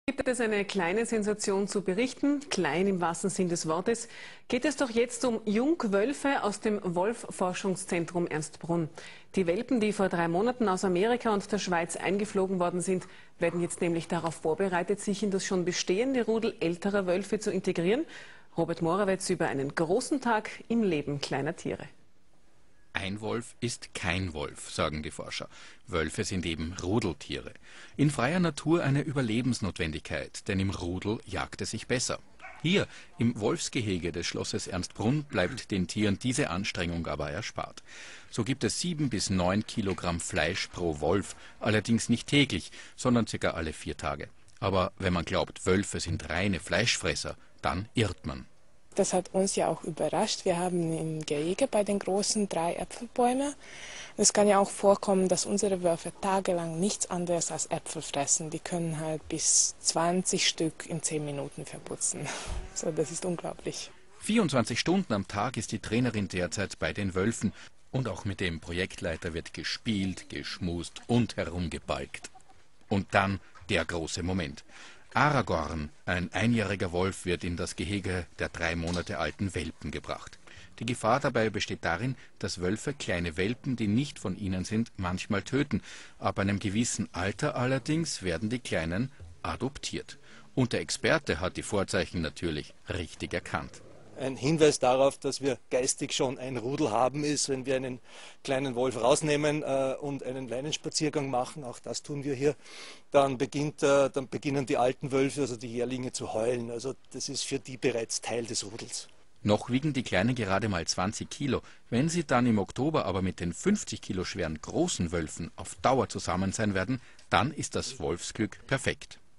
Gibt es eine kleine Sensation zu berichten, klein im wahrsten Sinn des Wortes, geht es doch jetzt um Jungwölfe aus dem Wolf-Forschungszentrum Ernstbrunn. Die Welpen, die vor 3 Monaten aus Amerika und der Schweiz eingeflogen worden sind, werden jetzt nämlich darauf vorbereitet, sich in das schon bestehende Rudel älterer Wölfe zu integrieren. Robert Morawetz über einen großen Tag im Leben kleiner Tiere. Ein Wolf ist kein Wolf, sagen die Forscher. Wölfe sind eben Rudeltiere. In freier Natur eine Überlebensnotwendigkeit, denn im Rudel jagt es sich besser. Hier, im Wolfsgehege des Schlosses Ernstbrunn, bleibt den Tieren diese Anstrengung aber erspart. So gibt es 7 bis 9 Kilogramm Fleisch pro Wolf, allerdings nicht täglich, sondern ca. alle 4 Tage. Aber wenn man glaubt, Wölfe sind reine Fleischfresser, dann irrt man. Das hat uns ja auch überrascht. Wir haben im Gehege bei den großen 3 Äpfelbäume. Es kann ja auch vorkommen, dass unsere Wölfe tagelang nichts anderes als Äpfel fressen. Die können halt bis 20 Stück in 10 Minuten verputzen. So, das ist unglaublich. 24 Stunden am Tag ist die Trainerin derzeit bei den Wölfen. Und auch mit dem Projektleiter wird gespielt, geschmust und herumgebalgt. Und dann der große Moment. Aragorn, ein einjähriger Wolf, wird in das Gehege der 3 Monate alten Welpen gebracht. Die Gefahr dabei besteht darin, dass Wölfe kleine Welpen, die nicht von ihnen sind, manchmal töten. Ab einem gewissen Alter allerdings werden die Kleinen adoptiert. Und der Experte hat die Vorzeichen natürlich richtig erkannt. Ein Hinweis darauf, dass wir geistig schon ein Rudel haben, ist, wenn wir einen kleinen Wolf rausnehmen und einen Leinenspaziergang machen, auch das tun wir hier, dann beginnen die alten Wölfe, also die Jährlinge, zu heulen. Also das ist für die bereits Teil des Rudels. Noch wiegen die Kleinen gerade mal 20 Kilo. Wenn sie dann im Oktober aber mit den 50 Kilo schweren großen Wölfen auf Dauer zusammen sein werden, dann ist das Wolfsglück perfekt.